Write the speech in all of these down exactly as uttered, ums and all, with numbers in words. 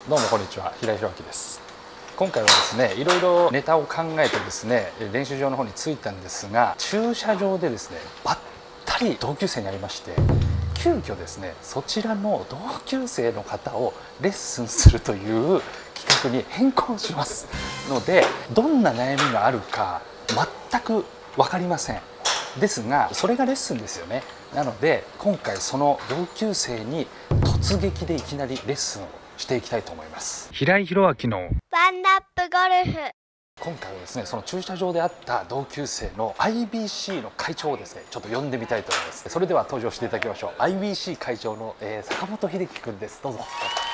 どうもこんにちは、平井宏明です。今回はですね、いろいろネタを考えてですね、練習場の方に着いたんですが、駐車場でですね、ばったり同級生に会いまして、急遽ですね、そちらの同級生の方をレッスンするという企画に変更しますので、どんな悩みがあるか全く分かりません。ですが、それがレッスンですよね。なので今回その同級生に突撃でいきなりレッスンをしていきたいと思います。平井宏明のワンナップゴルフ。 今回はですね、その駐車場で会った同級生の アイビーシー の会長をですね、ちょっと呼んでみたいと思います。それでは登場していただきましょう。 アイビーシー 会長の、えー、坂本秀樹くんです。どうぞ。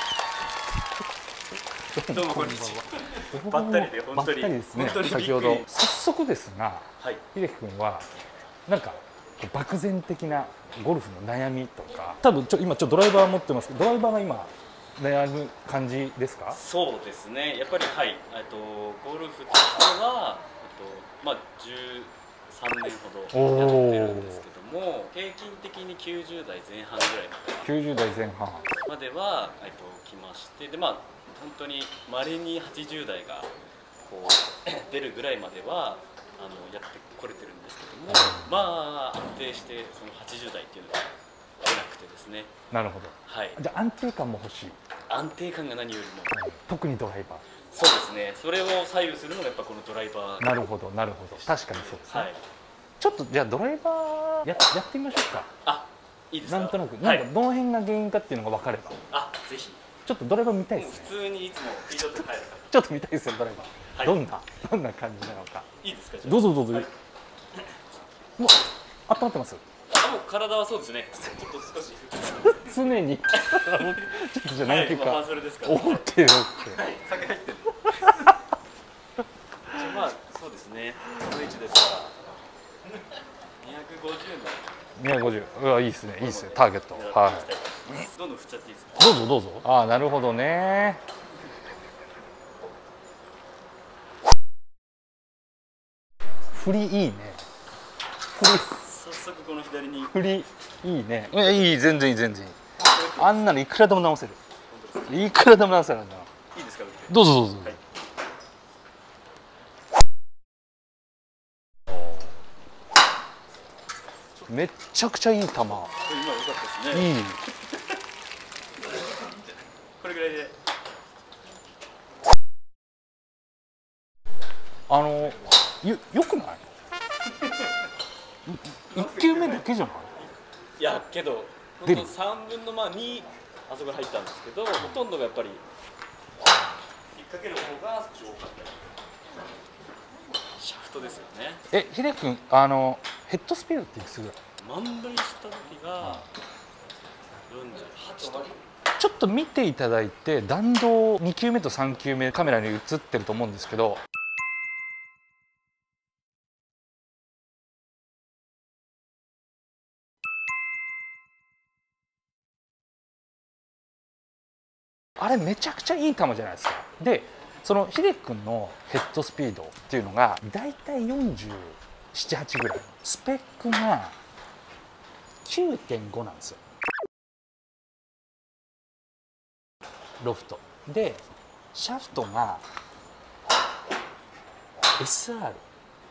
どうもこんにちは。ばったりで本当にばったりですね。 本当にびっくり。 先ほど早速ですが、 はい、 秀樹くんはなんか漠然的なゴルフの悩みとか、多分ちょ今ちょっとドライバー持ってますけど、ドライバーが今悩む感じですか？ そうですね。やっぱりはい、えっとゴルフとしてはえっとまあじゅうさんねんほどやってるんですけども、平均的にきゅうじゅうだいぜん半ぐらいきゅうじゅうだいぜん半まではえっと来まして、でまあ本当に稀にはちじゅうだいがこう出るぐらいまではあのやってこれてるんですけども、まあ安定してそのはちじゅうだいっていうのが出なくてですね。 なるほど。 はい。 じゃあ安定感も欲しい。 安定感が何よりも、 はい、特にドライバー。 そうですね。それを左右するのがやっぱこのドライバー。 なるほどなるほど。確かにそうですね。 はい。 ちょっとじゃあドライバー や, やってみましょうか。 あ、いいですか。 なんとなくはないんかどの辺が原因かっていうのが分かれば。 あ、ぜひ。 ちょっとドライバー見たいですね。 普通にいつも聞いとってはい。 ちょっと見たいですよドライバー。はい、どんなどんな感じなのか。 いいですか。 どうぞどうぞ。はい、もう温まってます。 あ、もう体はそうですね。ちょっと少し常にちょっとじゃあ何球か。 はい、まあそれですか。 オッケーオッケー。 はい、酒入ってる。まあそうですね。スイッチですからにひゃくごじゅうにひゃくごじゅう。うわいいですねいいですねターゲット。はい。 どんどん振っちゃっていいですか。 どうぞどうぞ。ああなるほどね。振りいいね。振り。 早速この左に。 振りいいね。いやいい全然いい全然いい。あんなのいくらでも直せる。いくらでも直せるんだな。 いいですか。 どうぞどうぞ。はい、めっちゃくちゃいい球。今良かったですね。いい。これぐらいで。 あのよよくない？一球目だけじゃない？ いやけど本当三分のまあ二あそこに入ったんですけど、ほとんどがやっぱり引っ掛ける方が少し多かったり。シャフトですよね。 え、秀樹君あのヘッドスピードっていくつぐらい？ 満塁した時がよんじゅうはちとか。 ちょっと見ていただいて、弾道に球目とさん球目カメラに映ってると思うんですけど。あれめちゃくちゃいい球じゃないですか。でその秀樹君のヘッドスピードっていうのがだいたいよんじゅうなな、はちぐらい、スペックが きゅうてんご なんですよ、ロフトで。シャフトが エスアール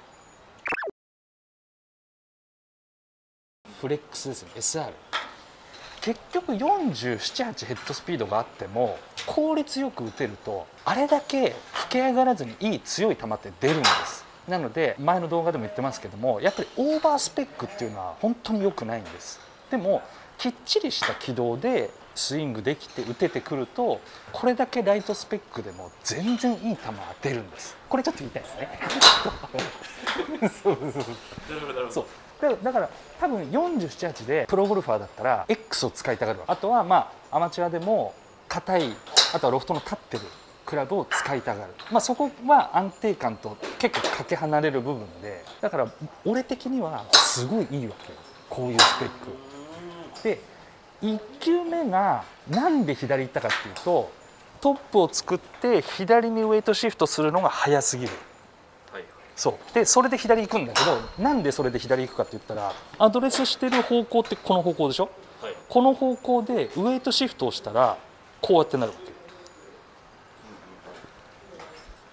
フレックスですね。 エスアール 結局よんじゅうなな、はちヘッドスピードがあっても効率よく打てるとあれだけ吹け上がらずにいい強い球って出るんです。なので前の動画でも言ってますけども、やっぱりオーバースペックっていうのは本当に良くないんです。でもきっちりした軌道でスイングできて打ててくると、これだけライトスペックでも全然いい球が出るんです。これちょっと言いたいですね。そうそうそうそう。だから多分よんじゅうなな、はちでプロゴルファーだったら X を使いたがる。あとはまあアマチュアでも硬い、あとはロフトの立ってるクラブを使いたがる。まあそこは安定感と結構かけ離れる部分で、だから俺的にはすごいいいわけよ、こういうスペックで。いっ球目がなんで左行ったかっていうと、トップを作って左にウエイトシフトするのが早すぎる。そうでそれで左行くんだけど、なんでそれで左行くかって言ったら、アドレスしてる方向ってこの方向でしょ、はい、この方向でウエイトシフトをしたらこうやってなるわけ。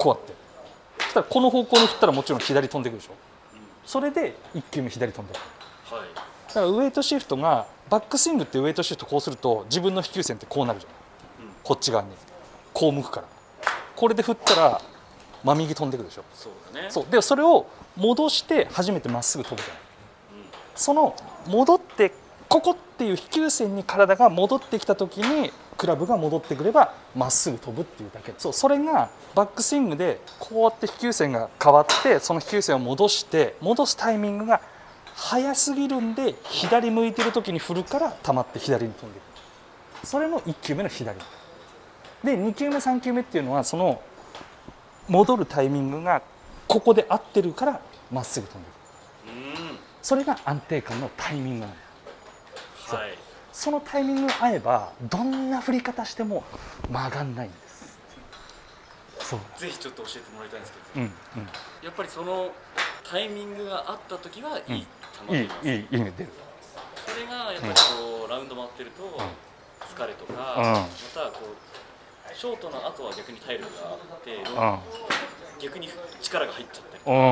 こうやってそしたらこの方向に振ったらもちろん左飛んでくるでしょ。それでいっ球目左飛んでくる。 はい、 だからウェイトシフトがバックスイングってウェイトシフトこうすると自分の飛球線ってこうなるじゃない、うん、こっち側にこう向くからこれで振ったら真右飛んでくるでしょ。 そうだね。 そうでそれを戻して初めてまっすぐ飛ぶじゃない、うん、その戻ってここっていう飛球線に体が戻ってきた時にクラブが戻ってくればまっすぐ飛ぶっていうだけ。そうそれがバックスイングでこうやって飛球線が変わってその飛球線を戻して戻すタイミングが速すぎるんで左向いてる時に振るから溜まって左に飛んでいく。それのいっ球目の左でに球目さん球目っていうのはその戻るタイミングがここで合ってるからまっすぐ飛んでいく。うんそれが安定感のタイミングなの。はい、そのタイミングが合えばどんな振り方しても曲がんないんです。そうぜひちょっと教えてもらいたいんですけど、 うんうん、 やっぱりそのタイミングがあった時はいい球いいいいいいね出る。 それがやっぱりこう、うん、ラウンド回ってると疲れとか、うん、またこうショートの後は逆に体力があって、うん、逆に力が入っちゃったりとか、うん、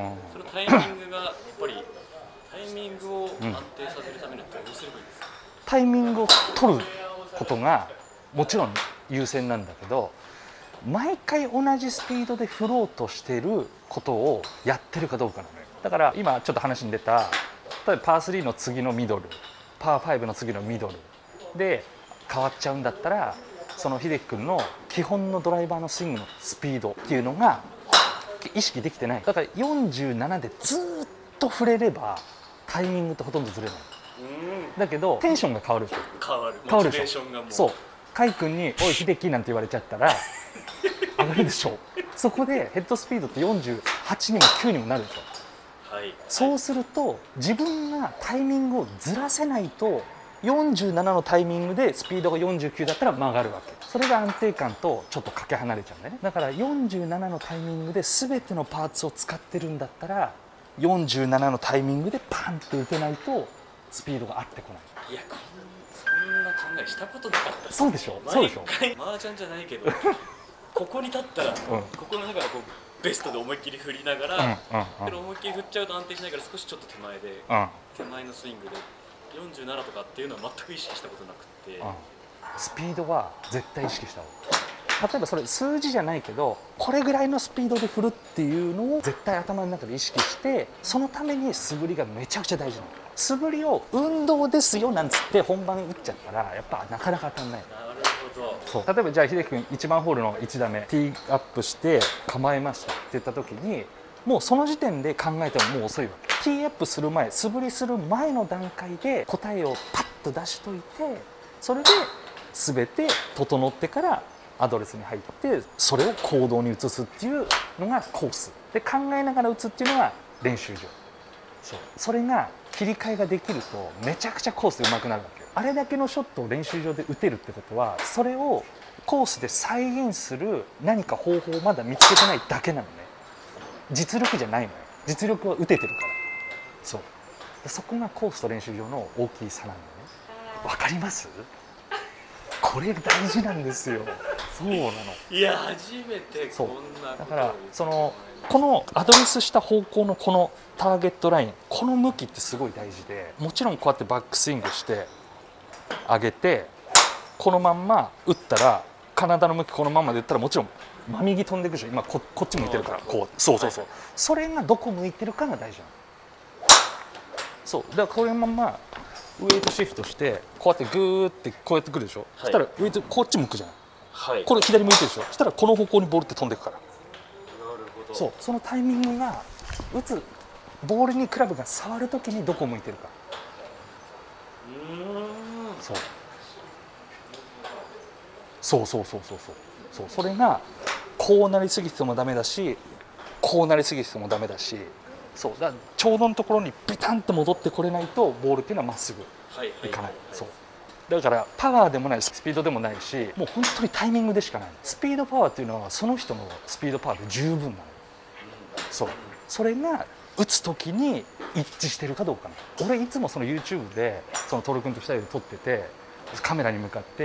そのタイミングがやっぱりタイミングを安定させるためにはどうすればいいですか？ タイミングを取ることがもちろん優先なんだけど毎回同じスピードで振ろうとしていることをやってるかどうかなのよ。だから今ちょっと話に出た例えばパースリーの次のミドルパーファイブの次のミドルで変わっちゃうんだったらその秀樹君の基本のドライバーのスイングのスピードっていうのが意識できてない。だからよんじゅうななでずっと振れればタイミングってほとんどずれない。だけどテンションが変わるでしょ。 変わる。 変わるでしょ。そう甲斐君に「おい秀樹」なんて言われちゃったら上がるでしょ。そこでヘッドスピードってよんじゅうはちにもきゅうにもなるでしょ、はい、そうすると自分がタイミングをずらせないとよんじゅうななのタイミングでスピードがよんじゅうきゅうだったら曲がるわけ。それが安定感とちょっとかけ離れちゃうんだよね。だからよんじゅうななのタイミングで全てのパーツを使ってるんだったらよんじゅうななのタイミングでパンって打てないとスピードが合ってこない。 いやそんな考えしたことなかった。 そうでしょ。そうでしょ。 マージャンじゃないけどここに立ったら、うん、ここの中がこうベストで思いっきり振りながら、うんうんうん、思いっきり振っちゃうと安定しないから少しちょっと手前で、うん、手前のスイングでよんじゅうななとかっていうのは全く意識したことなくて、うん、 スピードは絶対意識した方がいい。例えばそれ数字じゃないけどこれぐらいのスピードで振るっていうのを絶対頭の中で意識してそのために素振りがめちゃくちゃ大事なの。素振りを運動ですよなんつって本番打っちゃったらやっぱなかなか当たんない。 なるほど。 そう例えばじゃあ秀樹君いちばんホールのいち打目ティーアップして構えましたって言った時にもうその時点で考えてももう遅いわけ。ティーアップする前素振りする前の段階で答えをパッと出しといてそれで全て整ってからアドレスに入ってそれを行動に移すっていうのがコースで考えながら打つっていうのが練習場。そうそれが切り替えができるとめちゃくちゃコースで上手くなるわけよ。あれだけのショットを練習場で打てるってことはそれをコースで再現する何か方法をまだ見つけてないだけなのね。実力じゃないのよ。実力は打ててるから。そうそこがコースと練習場の大きい差なんだよね。わかります？これ大事なんですよ。そうなの。 いや初めてこんなこと。 だからそのこのアドレスした方向のこのターゲットラインこの向きってすごい大事でもちろんこうやってバックスイングして上げてこのまんま打ったら体の向きこのまんまで打ったらもちろん真右飛んでいくでしょ。今 こ, こっち向いてるからこうそうそうそう、はい、それがどこ向いてるかが大事なの。そうだからこれまんまウェイトシフトしてこうやってグーってこうやってくるでしょ、はい、そしたらウェイトこっち向くじゃない、はい、これ左向いてるでしょ。そしたらこの方向にボールって飛んでいくから。なるほど。そうそのタイミングが打つボールにクラブが触るときにどこ向いてるか。うーんそうそうそうそうそうそうそうそれがこうなりすぎてもダメだしこうなりすぎてもダメだしそうだちょうどのところにビタンと戻ってこれないとボールっていうのはまっすぐいかない。そうだからパワーでもないスピードでもないしもう本当にタイミングでしかない。スピードパワーっていうのはその人のスピードパワーで十分なの。そうそれが打つ時に一致してるかどうかな。俺いつもその YouTube でそのトル君とふたりで撮っててカメラに向かって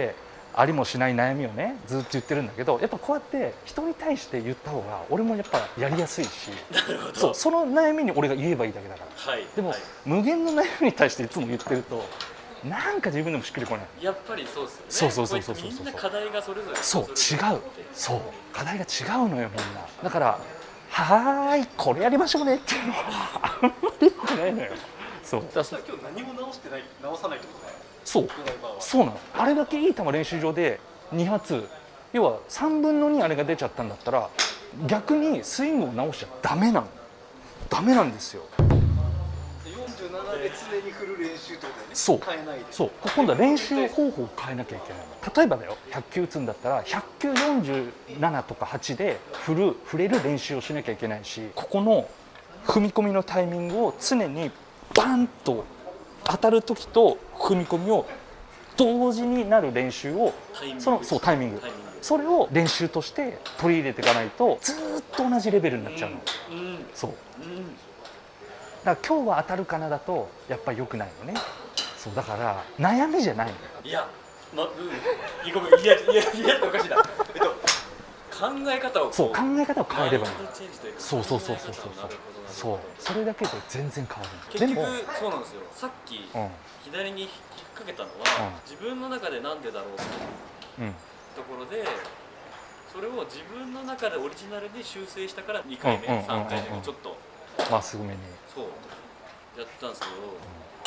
ありもしない悩みをねずっと言ってるんだけど、やっぱこうやって人に対して言った方が俺もやっぱやりやすいし、そう、その悩みに俺が言えばいいだけだから、はい、でも、はい、無限の悩みに対していつも言ってるとなんか自分でもしっくりこない。 やっぱりそうですよね。 そうそうそうそうそう、 みんな課題がそれぞれそう違う、そう課題が違うのよみんな。だからはーいこれやりましょうねっていうのはあんまり良くないのよ。そうだから今日何も直してない、直さないってことね。 そうそうなの。あれだけいい球練習場でに発、要はさんぶんのにあれが出ちゃったんだったら逆にスイングを直しちゃダメなの。ダメなんですよ。 よんじゅうななで常に振る練習ってことだよね。 そう変えないで。 そう、今度は練習方法を変えなきゃいけないの。例えばだよ、ひゃっ球打つんだったらひゃっ球よんじゅうななとかはちで振る振れる練習をしなきゃいけないし、ここの踏み込みのタイミングを常にバンと当たる時と踏み込みを同時になる練習を、そのそうタイミング、それを練習として取り入れていかないとずっと同じレベルになっちゃうの。うんうん、そう、うん、だから今日は当たるかなだとやっぱり良くないのね。そうだから悩みじゃないの。 いや、ま、うん、ごめん、いやいやいやっておかしいな。えっと考え方をそう考え方を変えればいい。そうそうそうそうそうそう、それだけで全然変わる。 結局そうなんですよ。さっき、うん、左に引っ掛けたのは、うん、自分の中でなんでだろうっていうところで、それを自分の中でオリジナルに修正したからにかいめ、さんかいめにちょっとまっすぐめにそうやったんですけど、うん、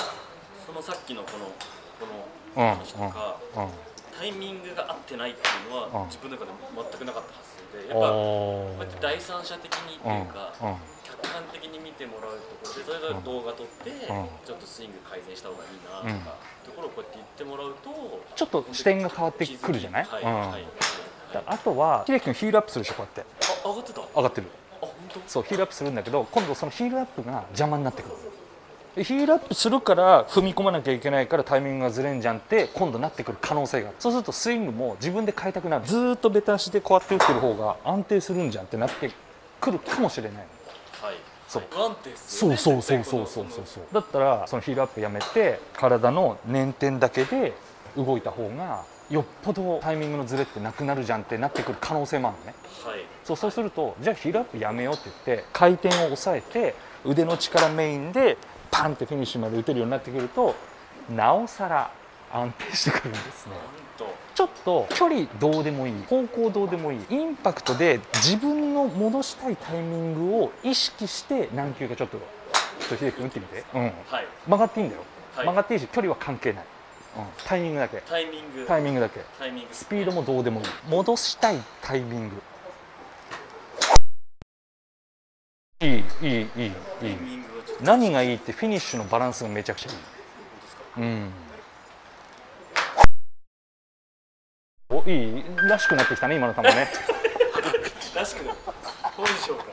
そのさっきのこのこの話とか、うんうんうん、タイミングが合ってないっていうのは、うん、自分の中で全くなかった発想で、やっぱこうやって第三者的にっていうか、うんうん、客観的に見てもらうところでそれぞれ動画撮って、うん、ちょっとスイング改善した方がいいなとか、うん、ところをこうやって言ってもらうとちょっと視点が変わってくるじゃない。あとは秀樹君ヒールアップするでしょ。こうやってあ上がってた上がってる。 あ本当。 そうヒールアップするんだけど、今度そのヒールアップが邪魔になってくる。ヒールアップするから踏み込まなきゃいけないからタイミングがずれんじゃんって今度なってくる可能性がある。そうするとスイングも自分で変えたくなる。ずーっとベタ足でこうやって打ってる方が安定するんじゃんってなってくるかもしれない。 はい、 そう不安定ですよね。 そうそうそうそうそうそう。だったらそのヒールアップやめて体の捻転だけで動いた方がよっぽどタイミングのズレってなくなるじゃんってなってくる可能性もあるのね。はい、そうそうするとじゃあヒールアップやめようって言って回転を抑えて腕の力メインでパンってフィニッシュまで打てるようになってくるとなおさら安定してくるんですね。ちょっと距離どうでもいい、方向どうでもいい、インパクトで自分の戻したいタイミングを意識して何球かちょっとちょっと秀樹君打ってみて、うん、はい、曲がっていいんだよ、はい、曲がっていいし距離は関係ない、うん、タイミングだけタイミングタイミングだけタイミングスピードもどうでもいい、戻したいタイミングいいいいいいいい何がいいってフィニッシュのバランスがめちゃくちゃいい。うん。おいいらしくなってきたね今の球ね。 らしくなる。どうでしょうか。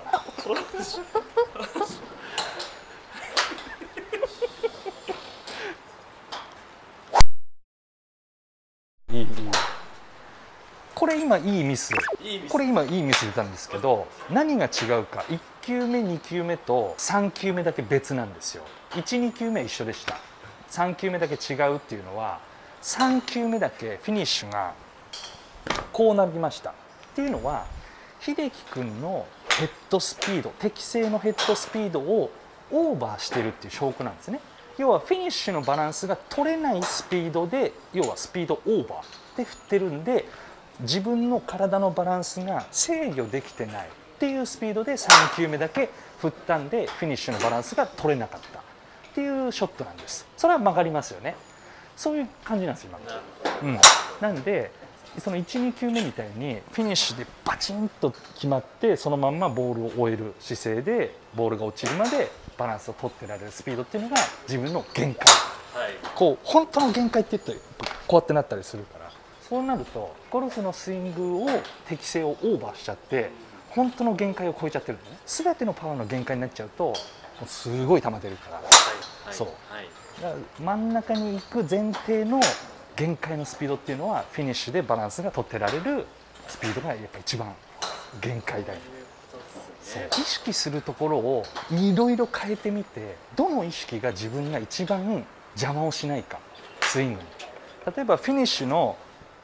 いいいい。これ今いいミス。いいミスこれ今いいミス出たんですけど、何が違うか。いっ球目に球目とさん球目だけ別なんですよ。いち、に球目は一緒でした。さん球目だけ違うっていうのはさん球目だけフィニッシュがこうなりましたっていうのは秀樹君のヘッドスピード、適正のヘッドスピードをオーバーしてるっていう証拠なんですね。要はフィニッシュのバランスが取れないスピードで、要はスピードオーバーで振ってるんで、自分の体のバランスが制御できてないっていうスピードでさん球目だけ振ったんでフィニッシュのバランスが取れなかったっていうショットなんです。それは曲がりますよね。そういう感じなんですよ今。うん、なんでそのいち、に球目みたいにフィニッシュでバチンと決まってそのまんまボールを終える姿勢でボールが落ちるまでバランスを取ってられるスピードっていうのが自分の限界、はい、こう本当の限界って言ったらこうやってなったりするから、そうなるとゴルフのスイングを適性をオーバーしちゃって本当の限界を超えちゃってるんだね。全てのパワーの限界になっちゃうとすごい球出るから、はいはい、そう、はい、だから真ん中に行く前提の限界のスピードっていうのはフィニッシュでバランスが取ってられるスピードがやっぱ一番限界だよ。そう意識するところをいろいろ変えてみて、どの意識が自分が一番邪魔をしないかスイングに。例えばフィニッシュの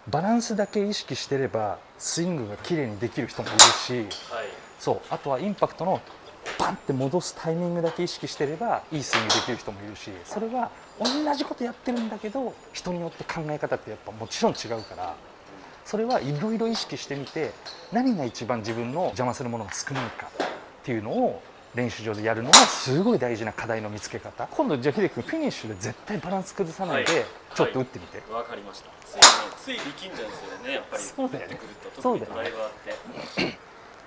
バランスだけ意識してればスイングが綺麗にできる人もいるし、 はい、 そうあとはインパクトのバンって戻すタイミングだけ意識してればいいスイングできる人もいるし、それは同じことやってるんだけど人によって考え方ってやっぱもちろん違うから、それはいろいろ意識してみて何が一番自分の邪魔するものが少ないかっていうのを練習場でやるのがすごい大事な課題の見つけ方。今度じゃあ秀樹君フィニッシュで絶対バランス崩さないでちょっと打ってみて。 わ、はい、かりました。ついね、つい力んじゃうんですよね、やっぱり。 そうだよね。 そうだよね。ドライバーって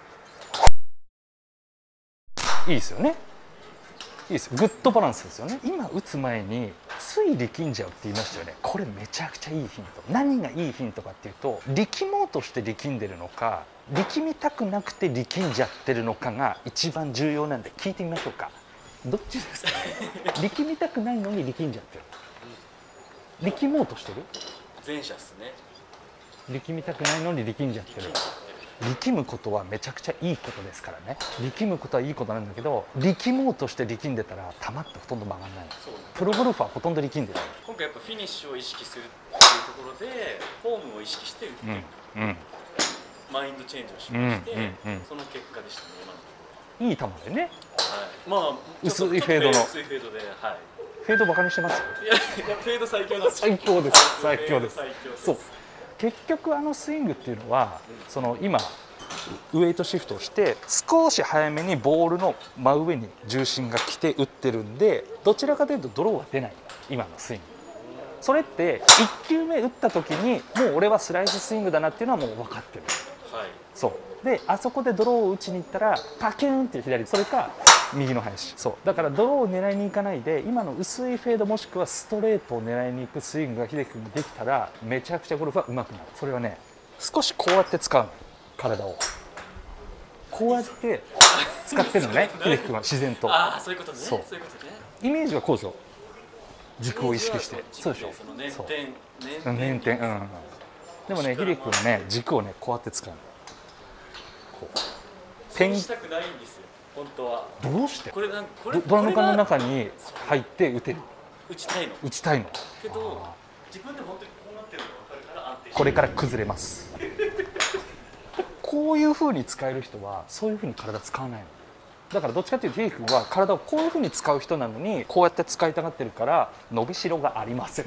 いいですよね。いいですよ。グッドバランスですよね。今打つ前につい力んじゃうって言いましたよね。これめちゃくちゃいいヒント。何がいいヒントかっていうと、力もうとして力んでるのか力みたくなくて力んじゃってるのかが一番重要なんで聞いてみましょうか。どっちですか？力みたくないのに力んじゃってる。力もうとしてる？ 前者ですね。 力みたくないのに力んじゃってる。力むことはめちゃくちゃいいことですからね。力むことはいいことなんだけど、力もうとして力んでたら球ってほとんど曲がらない。プロゴルファーはほとんど力んでる。 今回やっぱフィニッシュを意識するっていうところでフォームを意識して打っていく、うんうん、マインドチェンジをしまして、うんうんうん、その結果でしたね、今のところ。 いい球でね、 はい、まあ薄いフェードの薄いフェードで、はい、 フェードバカにしてます？ いやいや、フェード最強なんです。 最強です。最強です。 最強です。 そう、結局あのスイングっていうのは、うん、その今ウエイトシフトをして少し早めにボールの真上に重心が来て打ってるんで、どちらかというとドローは出ない。今のスイング、それっていっ球目打った時にもう俺はスライススイングだなっていうのはもう分かってる、はい、そうであそこでドローを打ちに行ったらパキューンって左、それか右の林、そうだからドローを狙いに行かないで今の薄いフェードもしくはストレートを狙いに行くスイングが秀樹君ができたらめちゃくちゃゴルフは上手くなる。それはね、少しこうやって使うの、体をこうやって使ってるのね秀樹君は自然と。 ああ、そういうことね。 そう、 そういうことね。 イメージはこうですよ。軸を意識して、そうでしょ。 その捻転、 捻転、うん。でもね、秀樹君はね、軸をねこうやって使うの。こう。点したくないんですよ。本当は。どうして？ これなんこれドラム缶の中に入って打てる。 打ちたいの。 打ちたいの。 けど自分で本当にこうなってるのが分かるから安定して。 これから崩れます。こういう風に使える人はそういう風に体使わないの。だからどっちかっていうと秀樹君は体をこういう風に使う人なのにこうやって使いたがってるから伸びしろがありません。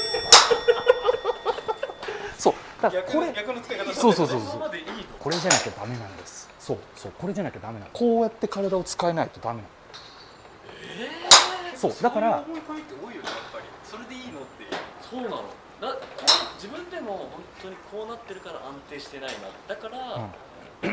そうだからこれ逆の使い方、 そうそうそうそう、これじゃなきゃダメなんです。そうそう、これじゃなきゃダメなの。こうやって体を使えないとダメなの。えー、そうだからそういう思い込みって多いよね、やっぱり。それでいいのっていう。そうなの。な自分でも本当にこうなってるから安定してないな。だから、うん、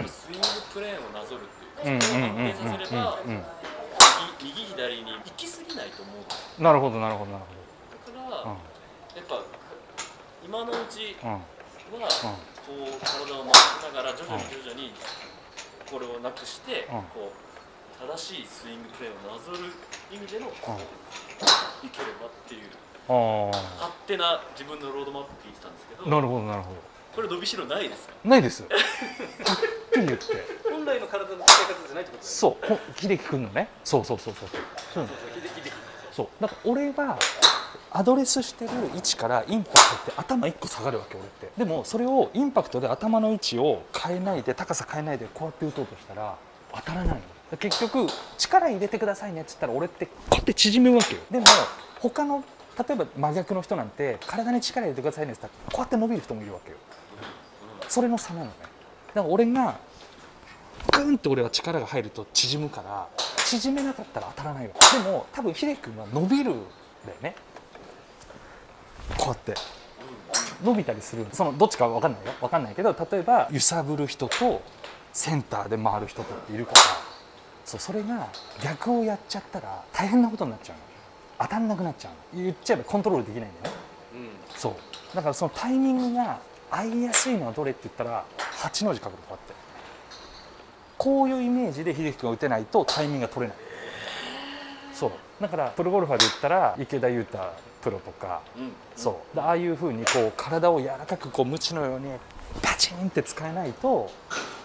スイングプレーンをなぞるっていうか、それを安定させれば右左に行き過ぎないと思う。 なるほどなるほどなるほど。だから、うん、やっぱ今のうちは、うん、こう体を回しながら徐々に徐々にこれをなくして、うん、こう正しいスイングプレーをなぞる意味でのこう、うん、いければっていう。あ、勝手な自分のロードマップ聞いてたんですけど。 なるほどなるほど。 これ伸びしろないですか？ ないです。はっきり言って本来の体の使い方じゃないってことですか？ そう、秀樹君のね、そうそうそうそうそうそうそうだから俺はアドレスしてる位置からインパクトって頭いっこ下がるわけ俺って。でもそれをインパクトで頭の位置を変えないで高さ変えないでこうやって打とうとしたら当たらないの。結局力入れてくださいねっつったら俺ってこうやって縮むわけよ。でも他の例えば真逆の人なんて体に力入れてくださいねって言ったらこうやって伸びる人もいるわけよ。それの差なのね。だから俺がグーンって俺は力が入ると縮むから縮めなかったら当たらないわ。でも多分秀樹君は伸びるんだよね。こうやって伸びたりする。そのどっちかは分かんないよ、分かんないけど、例えば揺さぶる人とセンターで回る人とっているから、そう、それが逆をやっちゃったら大変なことになっちゃうの。当たんなくなっちゃうの。言っちゃえばコントロールできないんだよね、うん、そうだからそのタイミングが合いやすいのはどれって言ったらはちの字角度こうやってこういうイメージで秀樹君が打てないとタイミングが取れない。そうだからプロゴルファーで言ったら池田勇太プロとか、うん、そうああいうふうにこう体を柔らかくこう鞭のようにパチンって使えないと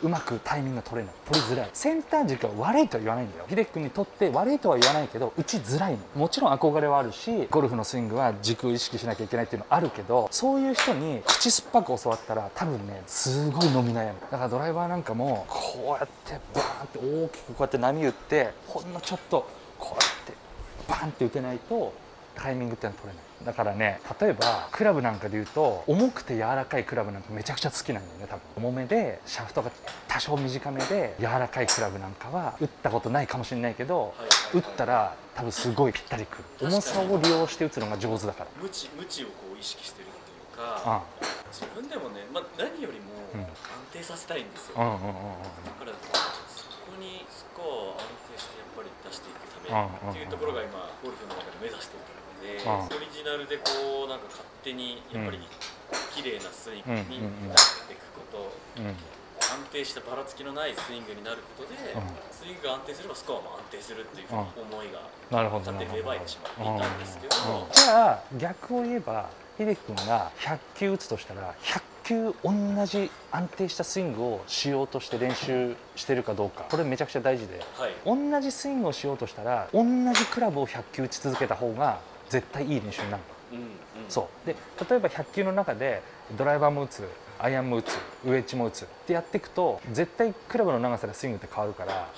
うまくタイミングが取れない、取りづらい。センター軸は悪いとは言わないんだよ。秀樹君にとって悪いとは言わないけど打ちづらいの。もちろん憧れはあるし、ゴルフのスイングは軸を意識しなきゃいけないっていうのはあるけど、そういう人に口酸っぱく教わったら多分ねすごい飲み悩む。だからドライバーなんかもこうやってバーンって大きくこうやって波打って、ほんのちょっとこうやってバーンって打てないとタイミングってのは取れない。だからね、例えばクラブなんかで言うと重くて柔らかいクラブなんかめちゃくちゃ好きなんだよね。多分重めでシャフトが多少短めで柔らかいクラブなんかは打ったことないかもしれないけど、打ったら多分すごいぴったりくる。重さを利用して打つのが上手だから。 無知無知をこう意識してるっていうか、自分でもね、まあ、何よりも安定させたいんですよ。だからそこにスコアを安定してやっぱり出していくためっていうところが今ゴルフの中で目指してるからで、オリジナルでこうなんか勝手にやっぱり綺麗なスイングになっていくこと、安定したばらつきのないスイングになることで、スイングが安定すればスコアも安定するっていうふうに思いが勝手に芽生えてしまっていたんですけど、 じゃあ逆を言えば秀樹君がひゃっきゅう打つとしたらひゃっきゅう同じ安定したスイングをしようとして練習してるかどうか、これめちゃくちゃ大事で、はい、同じスイングをしようとしたら同じクラブをひゃっきゅう打ち続けた方が絶対いい練習になる。うんうん、そうで、例えばひゃっきゅうの中でドライバーも打つ、アイアンも打つ、ウエッジも打つってやっていくと絶対クラブの長さでスイングって変わるから、はい、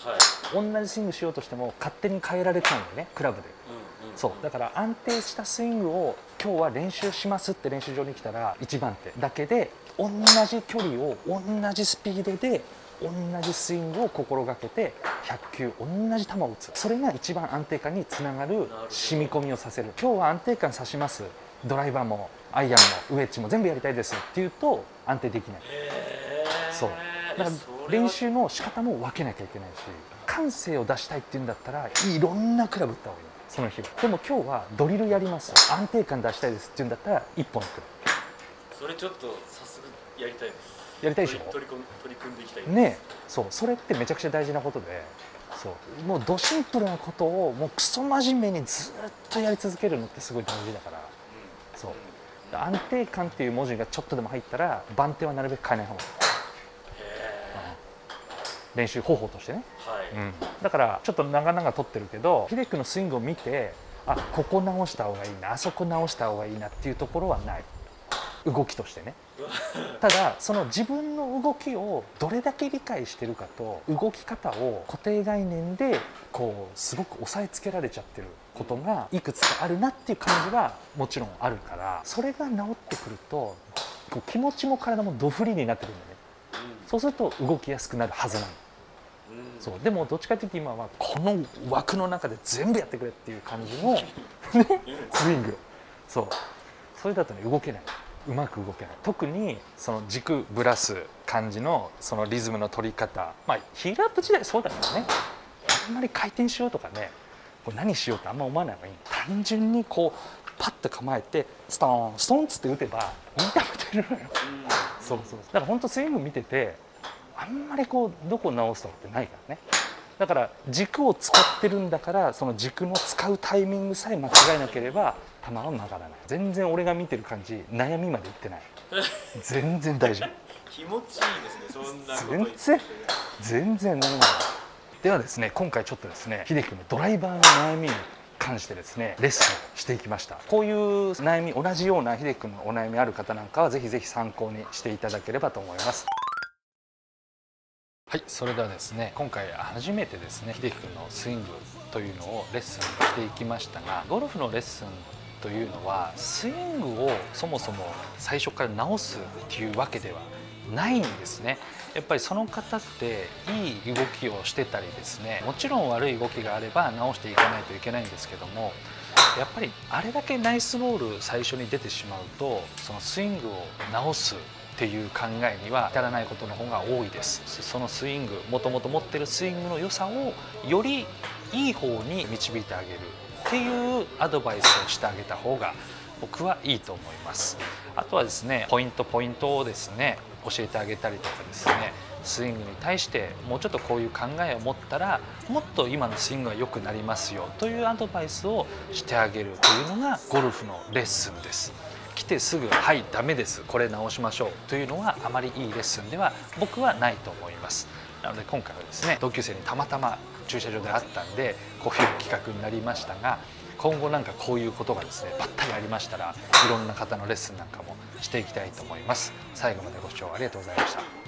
同じスイングしようとしても勝手に変えられちゃうんだよね、クラブで。そうだから安定したスイングを今日は練習しますって練習場に来たらいちばん手だけで同じ距離を同じスピードで同じスイングを心がけてひゃっきゅう同じ球を打つ、それが一番安定感につながる染み込みをさせる。今日は安定感さします、ドライバーもアイアンもウエッジも全部やりたいですっていうと安定できない。そうだから練習の仕方も分けなきゃいけないし、感性を出したいっていうんだったらいろんなクラブ打った方がいい、その日は。でも今日はドリルやります、安定感出したいですっていうんだったらいっぽんいく。 それちょっと早速やりたいです。 やりたいでしょ。 取り組取り組んでいきたいですね。そうそれってめちゃくちゃ大事なことで、そうもうドシンプルなことをもうクソ真面目にずっとやり続けるのってすごい大事だから、うん、そう、うん、安定感っていう文字がちょっとでも入ったら番手はなるべく変えない方がいい。練習方法としてね、はい、うん、だからちょっと長々とってるけど秀樹君のスイングを見て、あここ直した方がいいな、あそこ直した方がいいなっていうところはない、動きとしてね。ただその自分の動きをどれだけ理解してるかと、動き方を固定概念でこうすごく押さえつけられちゃってることがいくつかあるなっていう感じはもちろんあるから、それが治ってくるとこう気持ちも体もドフリーになってくるんだよね。そうすると動きやすくなるはずなの。そうでもどっちかというと今はこの枠の中で全部やってくれっていう感じのスイング、そうそれだとね動けない、うまく動けない。特にその軸ぶらす感じのそのリズムの取り方、まあヒールアップ時代そうだけどね、あんまり回転しようとかね、これ何しようってあんま思わない方がいい。単純にこうパッと構えてストーンストーンっつって打てばいい球出るのよ。そうそうだから本当スイング見ててあんまりこうどこを直すとかってないからね。だから軸を使ってるんだから、その軸の使うタイミングさえ間違えなければ球は曲がらない。全然俺が見てる感じ悩みまでいってない。全然大丈夫。 気持ちいいですね、そんなこと全然全然悩みない。ではですね、今回ちょっとですね秀樹君のドライバーの悩みに関してですねレッスンをしていきました。こういう悩み、同じような秀樹君のお悩みある方なんかはぜひぜひ参考にしていただければと思います。はい、それではですね今回初めてですね秀樹君のスイングというのをレッスンしていきましたが、ゴルフのレッスンというのはスイングをそもそも最初から直すっていうわけではないんですね。やっぱりその方っていい動きをしてたりですね、もちろん悪い動きがあれば直していかないといけないんですけども、やっぱりあれだけナイスボール最初に出てしまうとそのスイングを直すっていう考えには至らないことの方が多いです。そのスイング、もともと持ってるスイングの良さをよりいい方に導いてあげるっていうアドバイスをしてあげた方が僕はいいと思います。あとはですねポイントポイントをですね教えてあげたりとかですね、スイングに対してもうちょっとこういう考えを持ったらもっと今のスイングが良くなりますよというアドバイスをしてあげるというのがゴルフのレッスンです。 来てすぐはいダメですこれ直しましょうというのはあまりいいレッスンでは僕はないと思います。なので今回はですね同級生にたまたま駐車場であったんでこういう企画になりましたが、今後なんかこういうことがですねばったりありましたらいろんな方のレッスンなんかもしていきたいと思います。最後までご視聴ありがとうございました。